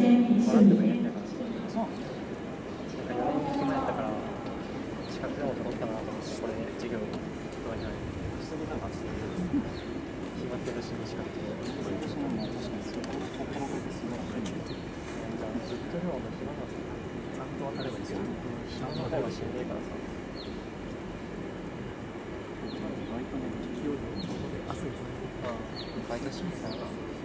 選1 ボランティアや組。 りたいから。そうなんか4年決まったから資格でも取ろうかなと思ってこれ授業とかじゃない普通になんか決まってるし資格でそういう年も確かにそういうところがすごいじゃあずっと量の暇なのちゃんと分かればいいですよ暇の方がしんどいからさバイトね企業でそうですねバイトしますから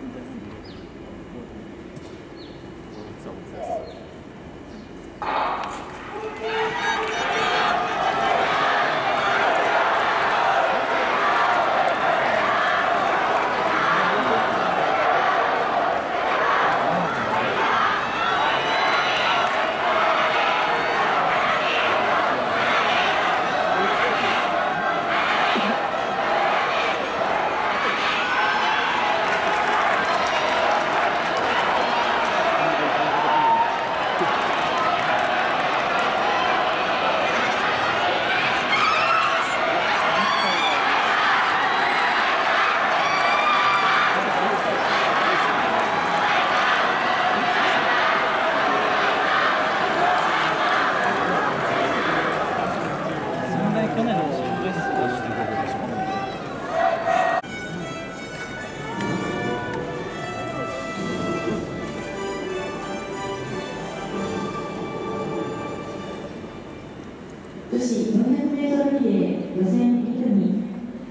女子 400m リレー予選2組。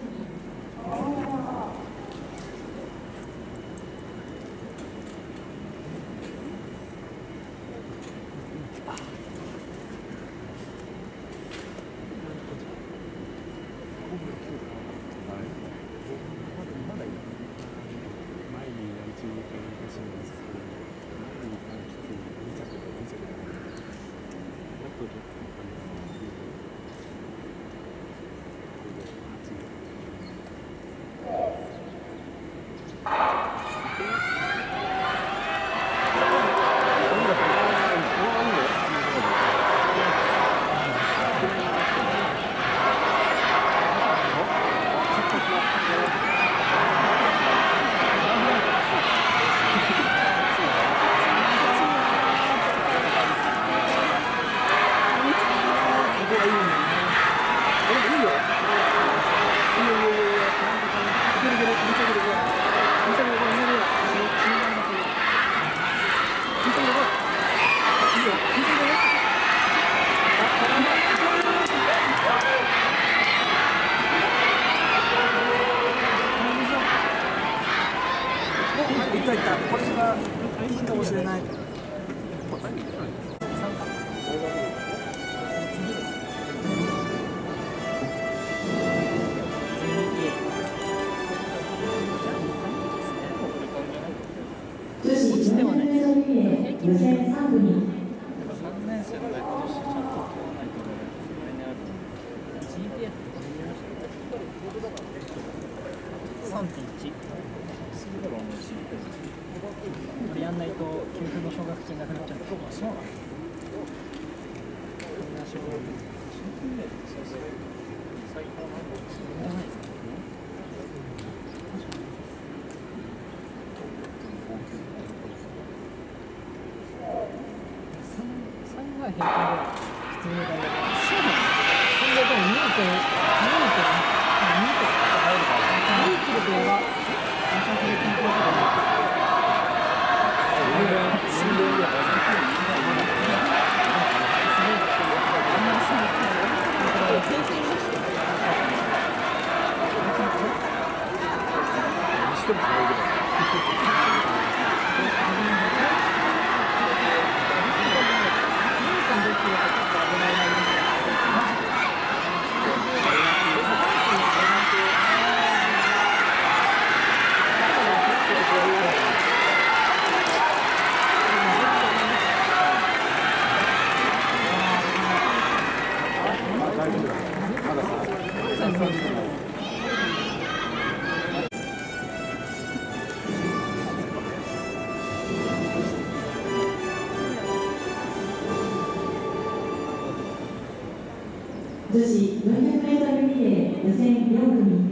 これがいいかもしれない。 女子 400m リレー予選3組。 3年生のね、今年ちゃんと取らないとね、来年ある GPA って3.1 これやんないと給付の奨学金なくなっちゃう。そうなの？みんな仕事そうそう最高のそうじゃないですか。3が平均で普通の大学そんなでも2.2と入るから2キロではめちゃくちゃ平均で女子 400m リレー予選4組。